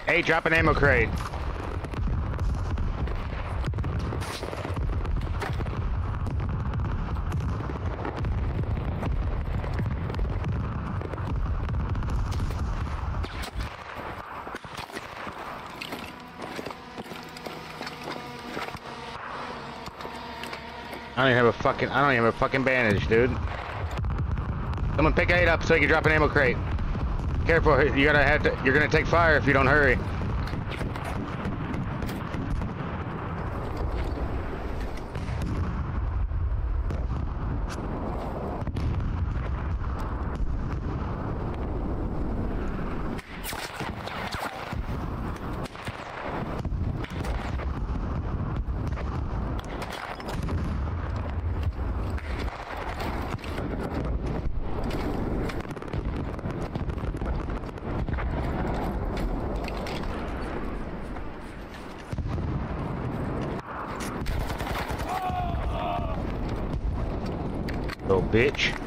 Hey, drop an ammo crate. I don't even have a fucking bandage, dude. Someone pick 8 up so you can drop an ammo crate. Careful, you're gonna take fire if you don't hurry. Little bitch.